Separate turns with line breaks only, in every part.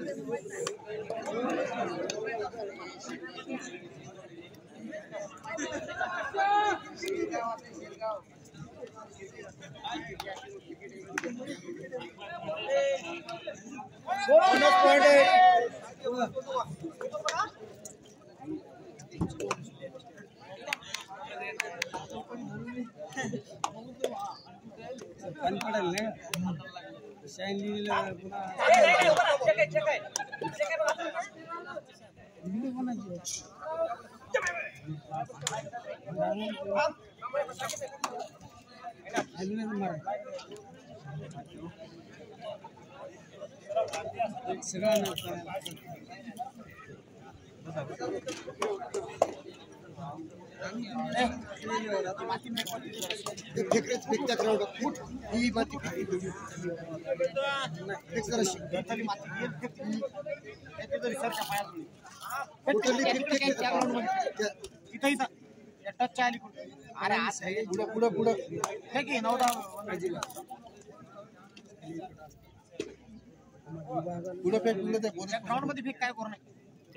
Ground मध्ये fake काय करू नये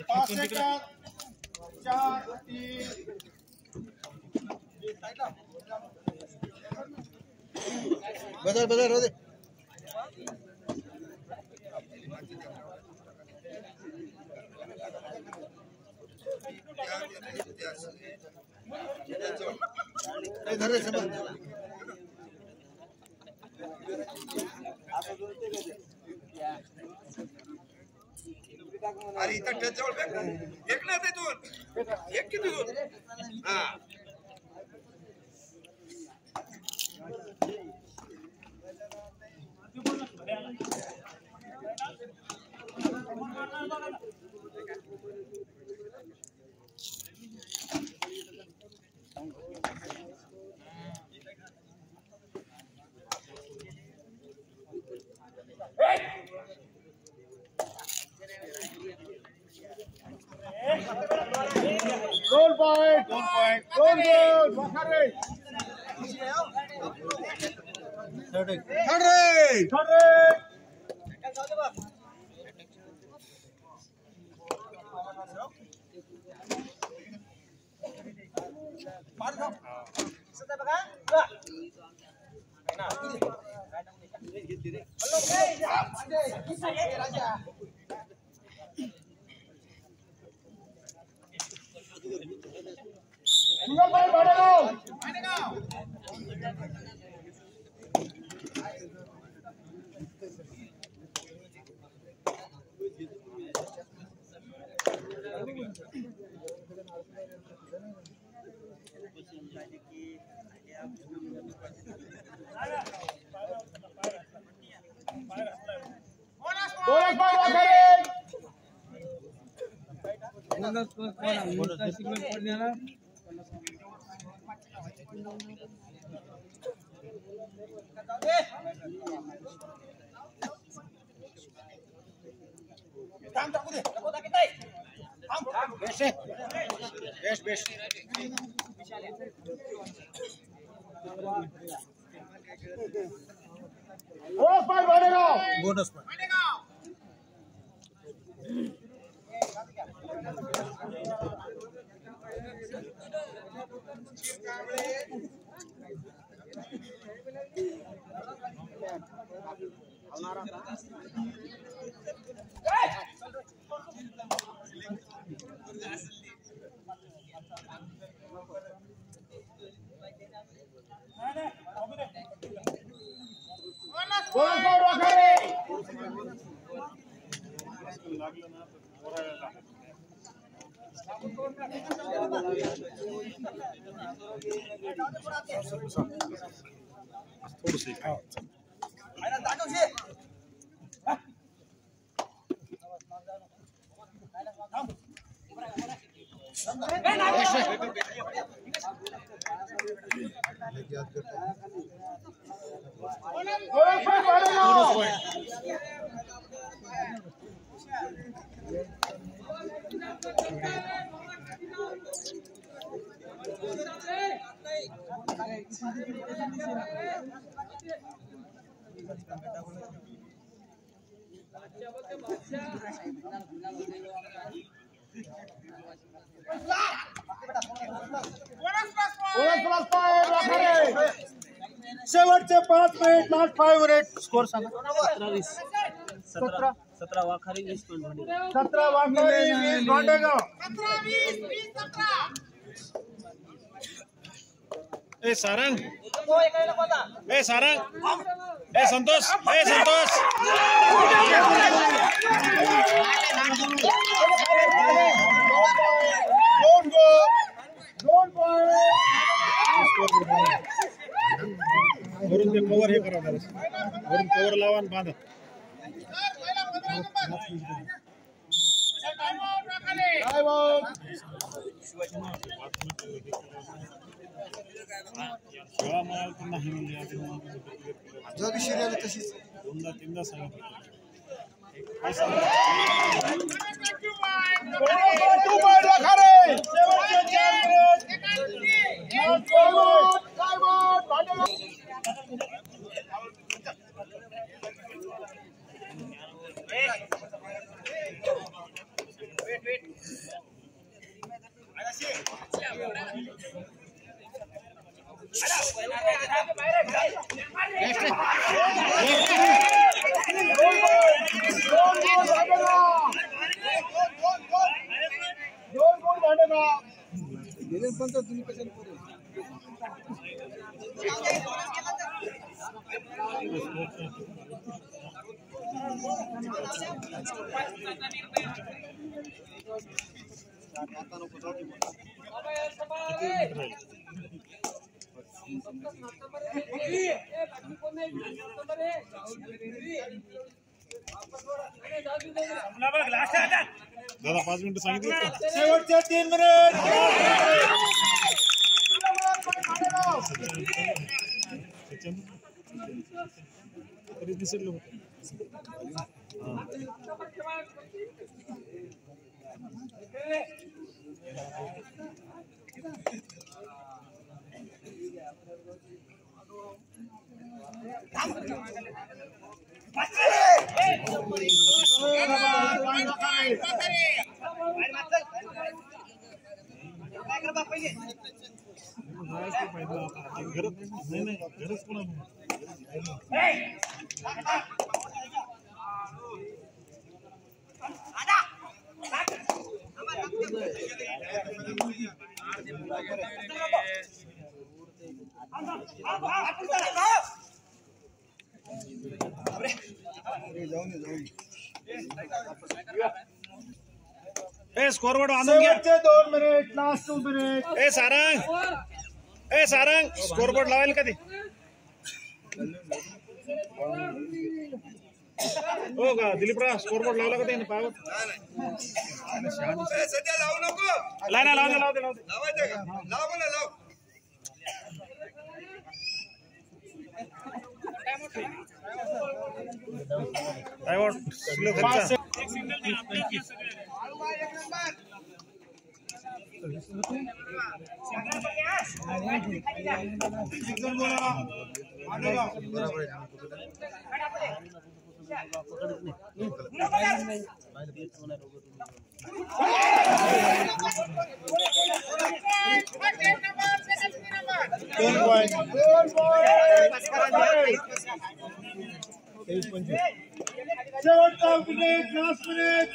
बदल बदल रोदे इधर से
अरे इथं टच जवळ एक ना ते दोन एक किती दोन हा
Goal point. Goal point. Goal goal. Third rate. Bonus point. शेवटचे 5 मिनिट लास्ट 5 मिनिट स्कोर सांगा.
17 वाखारी 20 पॉइंट भांडेगाव.
17 वाखारी 20 भांडेगाव. ए सारंग, ए सारंग, ए संतोष, ए संतोष. वरून ते कवर हे करा, वरून कवर लावा आणि बांधा.
जग शिर्याला तशीच
2-3दा सांगितलं. दादा 5 मिनिटं सांगितलं. शेवटचे 3 मिनिट. तरी दिसेल होतं. गरज कोणा स्कोरबोर्ड आणून घ्या. 2 मिनिट लास्ट 2 मिनिट. ए सारंग स्कोरबोर्ड लावायला का ते. हो का दिलीपराव स्कोरबोर्ड लावला का ते पायावर.
सध्या लावू नको.
लावते
लावायचं का? लाव मला लाव.
शेवटचा minute last minute.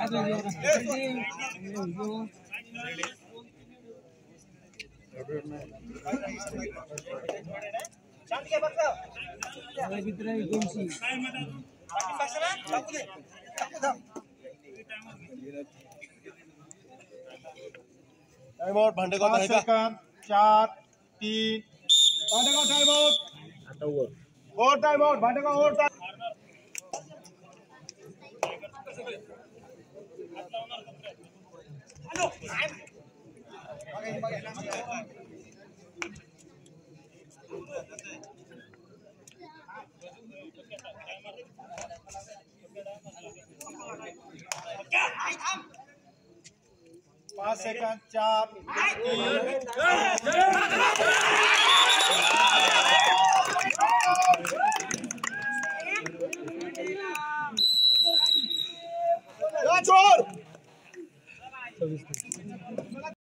Time out Bhandegaon. 5 सेकंद. 4 3 Bhandegaon time out. Over time out Bhandegaon. Over time. पाच सेकंद. 4 3 5 और